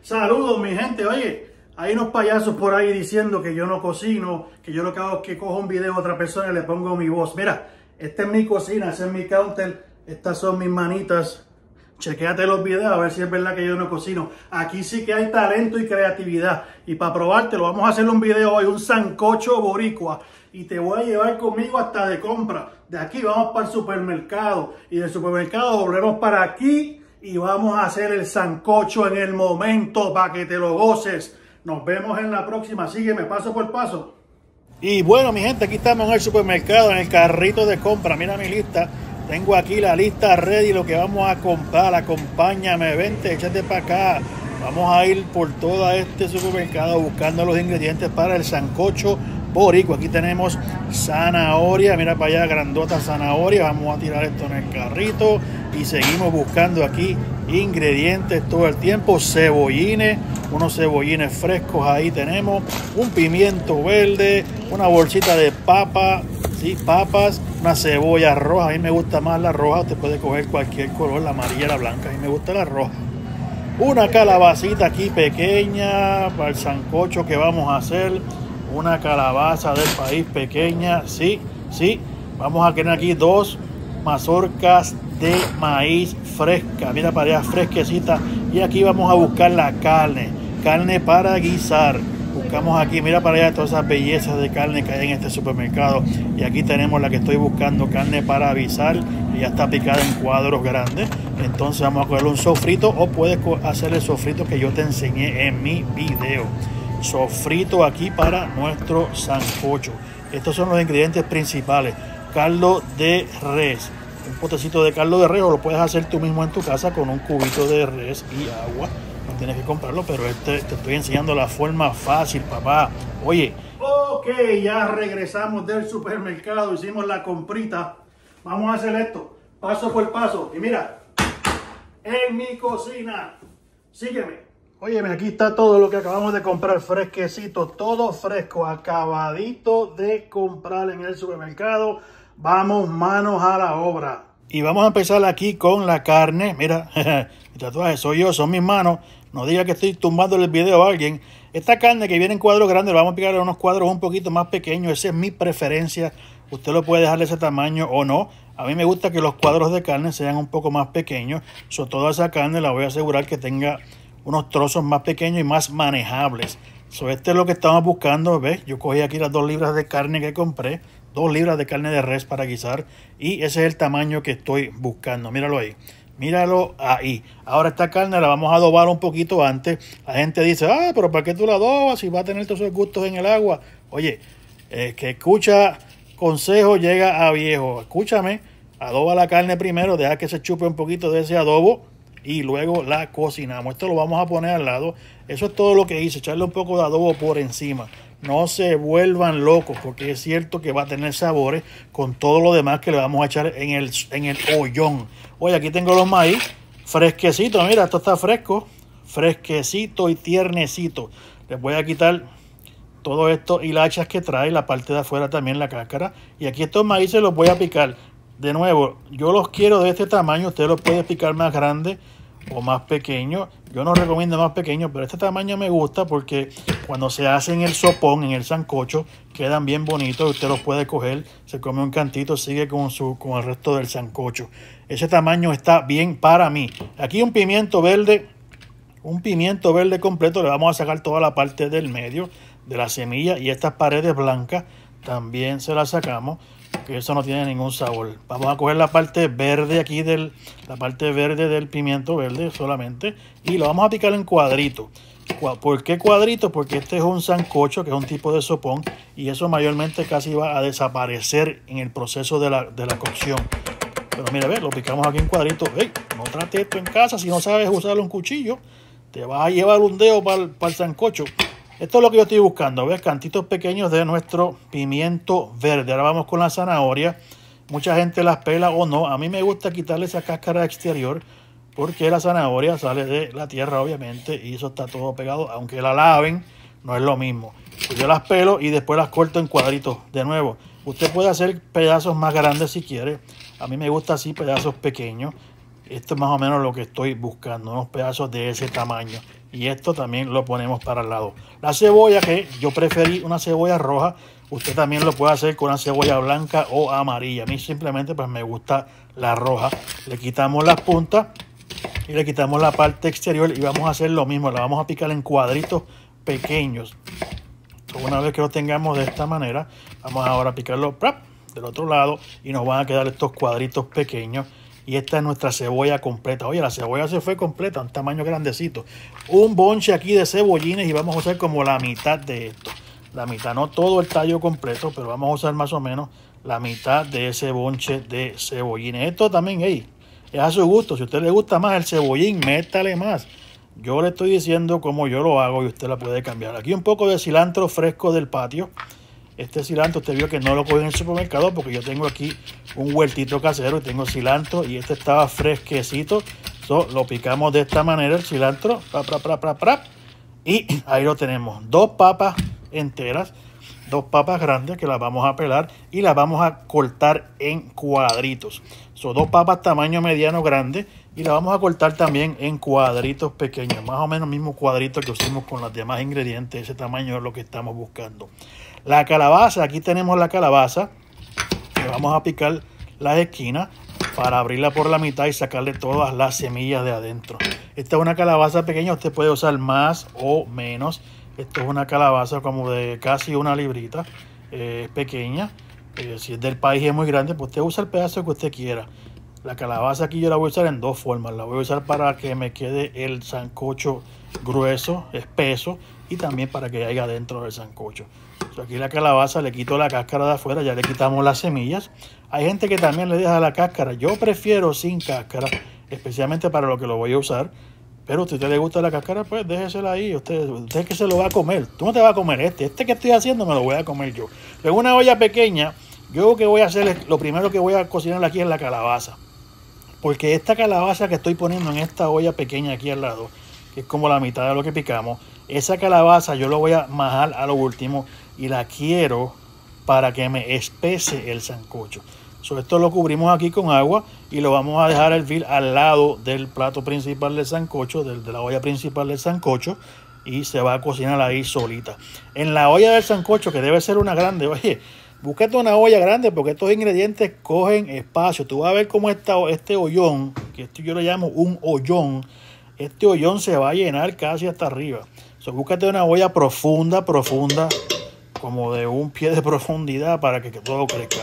Saludos mi gente, oye, hay unos payasos por ahí diciendo que yo no cocino, que yo lo que hago es que cojo un video de otra persona y le pongo mi voz. Mira, esta es mi cocina, ese es mi counter, estas son mis manitas. Chequéate los videos a ver si es verdad que yo no cocino. Aquí sí que hay talento y creatividad. Y para probártelo, vamos a hacer un video hoy, un sancocho boricua. Y te voy a llevar conmigo hasta de compra. De aquí vamos para el supermercado. Y del supermercado volvemos para aquí. Y vamos a hacer el sancocho en el momento para que te lo goces. Nos vemos en la próxima. Sígueme paso por paso. Y bueno, mi gente, aquí estamos en el supermercado, en el carrito de compra. Mira mi lista. Tengo aquí la lista ready, lo que vamos a comprar. Acompáñame, vente, échate para acá. Vamos a ir por todo este supermercado buscando los ingredientes para el sancocho boricua. Aquí tenemos zanahoria, mira para allá, grandota zanahoria. Vamos a tirar esto en el carrito y seguimos buscando aquí ingredientes todo el tiempo. Cebollines, unos cebollines frescos ahí tenemos. Un pimiento verde, una bolsita de papa. Sí, papas, una cebolla roja. A mí me gusta más la roja. Usted puede coger cualquier color, la amarilla, la blanca. A mí me gusta la roja. Una calabacita aquí pequeña para el sancocho que vamos a hacer. Una calabaza del país pequeña. Sí, sí. Vamos a tener aquí 2 mazorcas de maíz fresca. Mira para allá, fresquecita. Y aquí vamos a buscar la carne. Carne para guisar. Buscamos aquí, mira para allá todas esas bellezas de carne que hay en este supermercado. Y aquí tenemos la que estoy buscando, carne para avisar. Y ya está picada en cuadros grandes. Entonces vamos a coger un sofrito o puedes hacer el sofrito que yo te enseñé en mi video. Sofrito aquí para nuestro sancocho. Estos son los ingredientes principales. Caldo de res. Un potecito de caldo de res o lo puedes hacer tú mismo en tu casa con un cubito de res y agua. No tienes que comprarlo, pero te estoy enseñando la forma fácil, papá. Oye. Ok, ya regresamos del supermercado, hicimos la comprita. Vamos a hacer esto, paso por paso. Y mira, en mi cocina. Sígueme. Oye, aquí está todo lo que acabamos de comprar fresquecito, todo fresco, acabadito de comprar en el supermercado. Vamos manos a la obra. Y vamos a empezar aquí con la carne. Mira, el tatuaje soy yo, son mis manos. No diga que estoy tumbando el video a alguien. Esta carne que viene en cuadros grandes, vamos a picarle unos cuadros un poquito más pequeños. Esa es mi preferencia. Usted lo puede dejar de ese tamaño o no. A mí me gusta que los cuadros de carne sean un poco más pequeños. Toda esa carne la voy a asegurar que tenga unos trozos más pequeños y más manejables. Este es lo que estamos buscando. ¿Ves? Yo cogí aquí las 2 libras de carne que compré. 2 libras de carne de res para guisar. Y ese es el tamaño que estoy buscando. Míralo ahí. Míralo ahí. Ahora esta carne la vamos a adobar un poquito antes. La gente dice, pero ¿para qué tú la adobas si va a tener todos esos gustos en el agua? Oye, que escucha consejo llega a viejo. Escúchame, adoba la carne primero, deja que se chupe un poquito de ese adobo y luego la cocinamos. Esto lo vamos a poner al lado. Eso es todo lo que hice, echarle un poco de adobo por encima. No se vuelvan locos porque es cierto que va a tener sabores con todo lo demás que le vamos a echar en el ollón. Oye, aquí tengo los maíz fresquecitos. Mira, esto está fresco, fresquecito y tiernecito. Les voy a quitar todo esto hilachas que trae, la parte de afuera también, la cáscara. Y aquí estos maíces los voy a picar. De nuevo, yo los quiero de este tamaño. Usted los puede picar más grande o más pequeño. Yo no recomiendo más pequeño, pero este tamaño me gusta porque cuando se hace en el sopón, en el sancocho, quedan bien bonitos. Usted los puede coger, se come un cantito, sigue con el resto del sancocho. Ese tamaño está bien para mí. Aquí un pimiento verde completo. Le vamos a sacar toda la parte del medio de la semilla y estas paredes blancas también se las sacamos, que eso no tiene ningún sabor. Vamos a coger la parte verde aquí la parte verde del pimiento verde solamente y lo vamos a picar en cuadritos. ¿Por qué cuadritos? Porque este es un sancocho, que es un tipo de sopón, y eso mayormente casi va a desaparecer en el proceso de la cocción. Pero mira, lo picamos aquí en cuadritos. ¡Ey! No trate esto en casa si no sabes usar un cuchillo. Te vas a llevar un dedo para el sancocho. Esto es lo que yo estoy buscando, ¿ves? Cantitos pequeños de nuestro pimiento verde. Ahora vamos con la zanahoria. Mucha gente las pela o no. A mí me gusta quitarle esa cáscara exterior porque la zanahoria sale de la tierra, obviamente, y eso está todo pegado. Aunque la laven, no es lo mismo. Pues yo las pelo y después las corto en cuadritos. De nuevo, usted puede hacer pedazos más grandes si quiere. A mí me gusta así, pedazos pequeños. Esto es más o menos lo que estoy buscando, unos pedazos de ese tamaño. y esto también lo ponemos para el lado. La cebolla, que yo preferí una cebolla roja, usted también lo puede hacer con una cebolla blanca o amarilla. A mí simplemente pues me gusta la roja. Le quitamos las puntas y le quitamos la parte exterior y vamos a hacer lo mismo. La vamos a picar en cuadritos pequeños. Una vez que lo tengamos de esta manera, vamos ahora a picarlo del otro lado y nos van a quedar estos cuadritos pequeños. Y esta es nuestra cebolla completa. Oye, la cebolla se fue completa, un tamaño grandecito. Un bonche aquí de cebollines y vamos a usar como la mitad de esto. La mitad, no todo el tallo completo, pero vamos a usar más o menos la mitad de ese bonche de cebollines. Esto también, hey, es a su gusto. Si a usted le gusta más el cebollín, métale más. Yo le estoy diciendo cómo yo lo hago y usted la puede cambiar. Aquí un poco de cilantro fresco del patio. Este cilantro usted vio que no lo cogí en el supermercado porque yo tengo aquí un huertito casero y tengo cilantro y este estaba fresquecito. Lo picamos de esta manera el cilantro. Y ahí lo tenemos. 2 papas enteras, 2 papas grandes que las vamos a pelar y las vamos a cortar en cuadritos. Son 2 papas tamaño mediano grande y las vamos a cortar también en cuadritos pequeños. Más o menos el mismo cuadrito que usamos con los demás ingredientes. Ese tamaño es lo que estamos buscando. La calabaza, aquí tenemos la calabaza. Le vamos a picar las esquinas para abrirla por la mitad y sacarle todas las semillas de adentro. Esta es una calabaza pequeña, usted puede usar más o menos. Esto es una calabaza como de casi 1 librita, pequeña. Si es del país y es muy grande, pues usted usa el pedazo que usted quiera. La calabaza aquí yo la voy a usar en 2 formas. La voy a usar para que me quede el sancocho grueso, espeso, y también para que haya dentro del sancocho. Aquí la calabaza le quito la cáscara de afuera, ya le quitamos las semillas. Hay gente que también le deja la cáscara. Yo prefiero sin cáscara, especialmente para lo que lo voy a usar. Pero si a usted le gusta la cáscara, pues déjesela ahí. Usted es que se lo va a comer. Tú no te vas a comer este que estoy haciendo me lo voy a comer yo. En una olla pequeña, yo lo que voy a hacer es, lo primero que voy a cocinar aquí es la calabaza. Porque esta calabaza que estoy poniendo en esta olla pequeña aquí al lado, que es como la mitad de lo que picamos, esa calabaza yo lo voy a majar a lo último y la quiero para que me espese el sancocho. Esto lo cubrimos aquí con agua y lo vamos a dejar hervir al lado del plato principal del sancocho, de la olla principal del sancocho, y se va a cocinar ahí solita. En la olla del sancocho, que debe ser una grande, oye, búsquete una olla grande porque estos ingredientes cogen espacio. Tú vas a ver cómo este hoyón, que esto yo le llamo un hoyón, este hoyón se va a llenar casi hasta arriba. Búscate una olla profunda, como de 1 pie de profundidad para que todo crezca.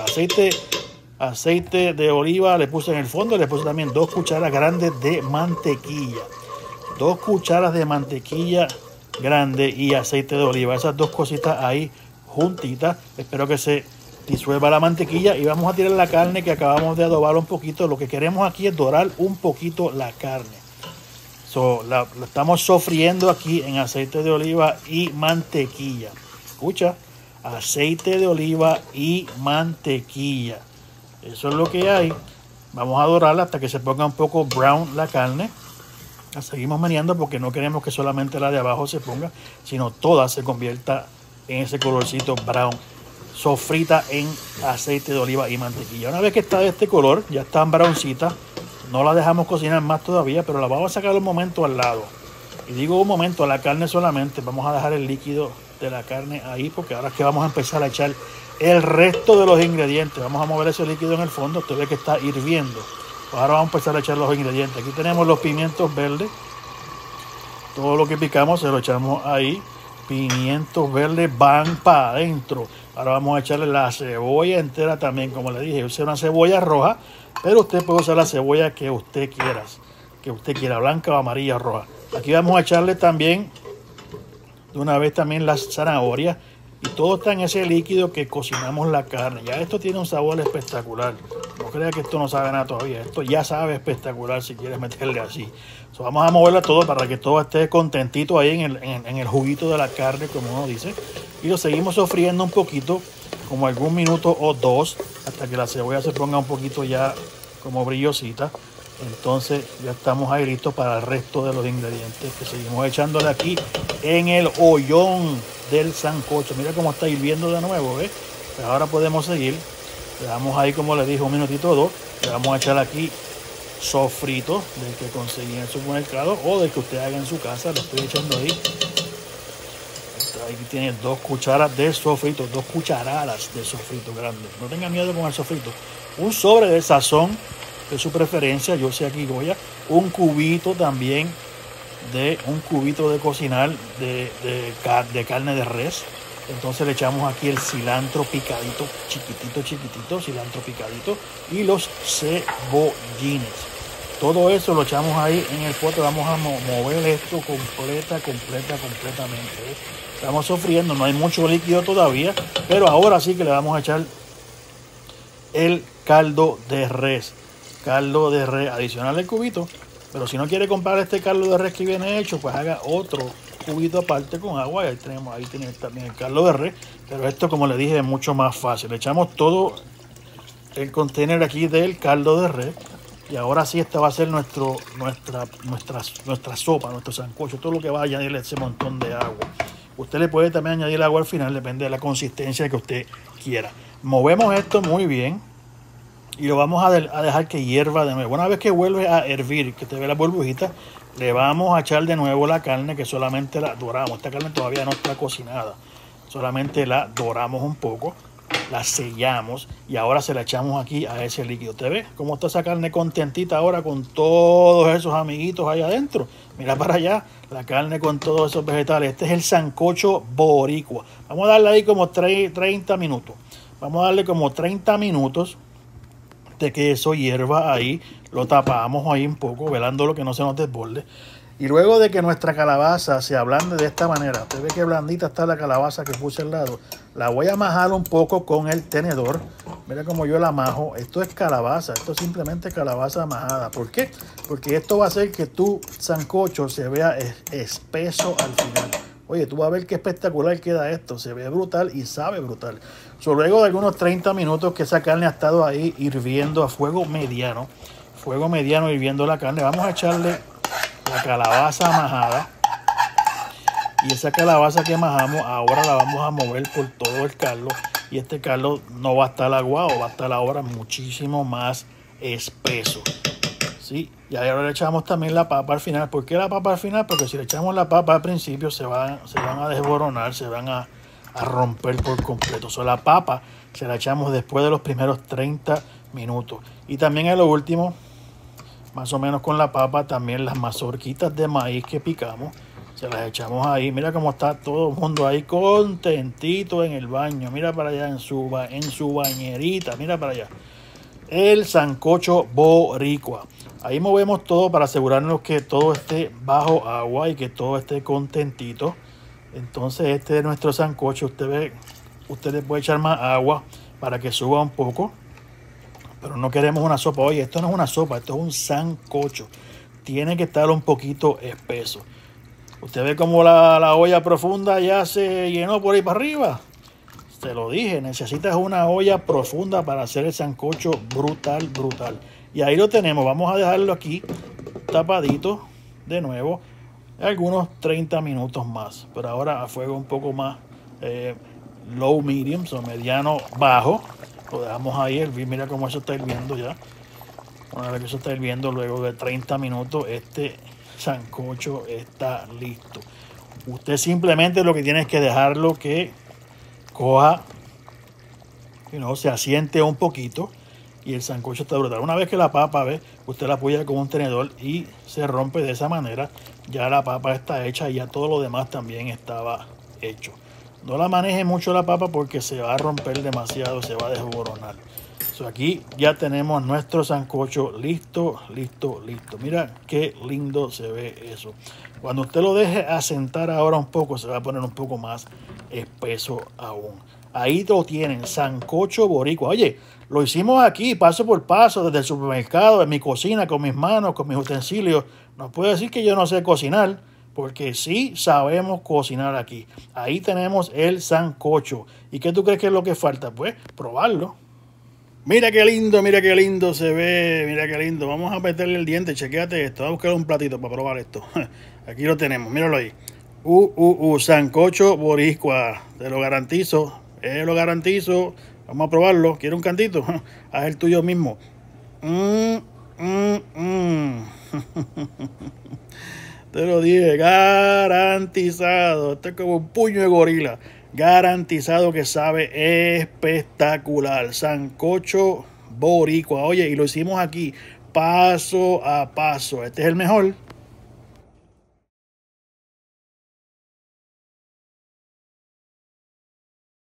Aceite de oliva le puse en el fondo, le puse también 2 cucharas grandes de mantequilla. 2 cucharas de mantequilla grande y aceite de oliva. Esas 2 cositas ahí juntitas. Espero que se disuelva la mantequilla y vamos a tirar la carne que acabamos de adobar un poquito. Lo que queremos aquí es dorar un poquito la carne. La estamos sofriendo aquí en aceite de oliva y mantequilla. Escucha, aceite de oliva y mantequilla. Eso es lo que hay. Vamos a dorarla hasta que se ponga un poco brown la carne. La seguimos meneando porque no queremos que solamente la de abajo se ponga, sino toda se convierta en ese colorcito brown, sofrita en aceite de oliva y mantequilla. Una vez que está de este color, ya están browncitas. No la dejamos cocinar más todavía, pero la vamos a sacar un momento al lado. Y digo un momento a la carne solamente. Vamos a dejar el líquido de la carne ahí porque ahora es que vamos a empezar a echar el resto de los ingredientes. Vamos a mover ese líquido en el fondo. Usted ve que está hirviendo. Ahora vamos a empezar a echar los ingredientes. Aquí tenemos los pimientos verdes. Todo lo que picamos se lo echamos ahí. Pimientos verdes van para adentro. Ahora vamos a echarle la cebolla entera también. Como le dije, usé una cebolla roja, pero usted puede usar la cebolla que usted quiera, blanca o amarilla o roja. Aquí vamos a echarle también de una vez también las zanahorias. Y todo está en ese líquido que cocinamos la carne. Ya esto tiene un sabor espectacular. No crea que esto no sabe nada todavía. Esto ya sabe espectacular si quieres meterle así. Vamos a moverlo todo para que todo esté contentito ahí en el juguito de la carne, como uno dice. Y lo seguimos sofriendo un poquito, como algún minuto o 2, hasta que la cebolla se ponga un poquito ya como brillosita. Entonces ya estamos ahí listos para el resto de los ingredientes que seguimos echándole aquí en el hoyón del sancocho. Mira cómo está hirviendo de nuevo, ¿ves? Pues ahora podemos seguir. Le damos ahí, como le dije, 1 minutito o 2. Le vamos a echar aquí sofrito del que conseguí en el supermercado o del que usted haga en su casa. Lo estoy echando ahí. Ahí tiene 2 cucharas de sofrito, 2 cucharadas de sofrito grande. No tenga miedo con el sofrito. Un sobre de sazón de su preferencia. Yo sé aquí Goya. Un cubito también un cubito de cocinar de carne de res. Entonces le echamos aquí el cilantro picadito, chiquitito, cilantro picadito y los cebollines. Todo eso lo echamos ahí en el pote. Vamos a mover esto completamente. Estamos sofriendo, no hay mucho líquido todavía, pero ahora sí que le vamos a echar el caldo de res. Caldo de res adicional al cubito. Pero si no quiere comprar este caldo de res que viene hecho, pues haga otro cubito aparte con agua. Y ahí tiene también el caldo de res. Pero esto, como le dije, es mucho más fácil. Le echamos todo el container aquí del caldo de res. Y ahora sí, esta va a ser nuestra sopa, nuestro sancocho. Todo lo que va a añadirle ese montón de agua. Usted le puede también añadir agua al final, depende de la consistencia que usted quiera. Movemos esto muy bien. Y lo vamos a dejar que hierva de nuevo. Una vez que vuelve a hervir, que te ve la burbujita, le vamos a echar de nuevo la carne, que solamente la doramos. Esta carne todavía no está cocinada. Solamente la doramos un poco, la sellamos y ahora se la echamos aquí a ese líquido. ¿Te ves cómo está esa carne contentita ahora con todos esos amiguitos ahí adentro? Mira para allá, la carne con todos esos vegetales. Este es el sancocho boricua. Vamos a darle ahí como 30 minutos. Vamos a darle como 30 minutos de que eso hierva ahí. Lo tapamos ahí un poco, velándolo que no se nos desborde. Y luego de que nuestra calabaza se ablande de esta manera, usted ve que blandita está la calabaza que puse al lado, la voy a majar un poco con el tenedor. Mira cómo yo la majo. Esto es calabaza, esto es simplemente calabaza majada. ¿Por qué? Porque esto va a hacer que tu sancocho se vea espeso al final. Oye, tú vas a ver qué espectacular queda esto. Se ve brutal y sabe brutal. Luego de algunos 30 minutos que esa carne ha estado ahí hirviendo a fuego mediano hirviendo la carne, vamos a echarle la calabaza majada. Y esa calabaza que majamos, ahora la vamos a mover por todo el caldo. Y este caldo no va a estar aguado, va a estar ahora muchísimo más espeso. ¿Sí? Y ahora le echamos también la papa al final. ¿Por qué la papa al final? Porque si le echamos la papa al principio se van a desboronar, se van a romper por completo. La papa se la echamos después de los primeros 30 minutos. Y también en lo último, más o menos con la papa, también las mazorquitas de maíz que picamos, se las echamos ahí. Mira cómo está todo el mundo ahí contentito en el baño. Mira para allá en su bañerita. Mira para allá. El sancocho boricua. Ahí movemos todo para asegurarnos que todo esté bajo agua y que todo esté contentito. Entonces este es nuestro sancocho. Usted le puede echar más agua para que suba un poco. Pero no queremos una sopa. Oye, esto no es una sopa, esto es un sancocho. Tiene que estar un poquito espeso. Usted ve como la olla profunda ya se llenó por ahí para arriba. Te lo dije, necesitas una olla profunda para hacer el sancocho brutal. Y ahí lo tenemos. Vamos a dejarlo aquí tapadito de nuevo. Algunos 30 minutos más. Pero ahora a fuego un poco más low medium, o mediano bajo. Lo dejamos ahí hervir. Mira cómo eso está hirviendo ya. Una vez que eso está hirviendo, luego de 30 minutos, este sancocho está listo. Usted simplemente lo que tiene es que dejarlo que coja, se asiente un poquito y el sancocho está brutal. Una vez que la papa, usted la apoya con un tenedor y se rompe de esa manera, ya la papa está hecha y ya todo lo demás también estaba hecho. No la maneje mucho la papa porque se va a romper demasiado, se va a desboronar. Aquí ya tenemos nuestro sancocho listo. Mira qué lindo se ve eso. Cuando usted lo deje asentar ahora un poco, se va a poner un poco más espeso aún. Ahí lo tienen, sancocho boricua. Oye, lo hicimos aquí paso por paso, desde el supermercado, en mi cocina, con mis manos, con mis utensilios. No puedo decir que yo no sé cocinar, porque sí sabemos cocinar aquí. Ahí tenemos el sancocho. ¿Y qué tú crees que es lo que falta? Pues probarlo. Mira qué lindo se ve, mira qué lindo. Vamos a meterle el diente, chequéate esto. Voy a buscar un platito para probar esto. Aquí lo tenemos, míralo ahí. Sancocho boricua, te lo garantizo, Vamos a probarlo. ¿Quieres un cantito? Haz el tuyo mismo. Te lo dije, garantizado. Esto es como un puño de gorila. Garantizado que sabe espectacular. Sancocho boricua. Oye, y lo hicimos aquí paso a paso. Este es el mejor.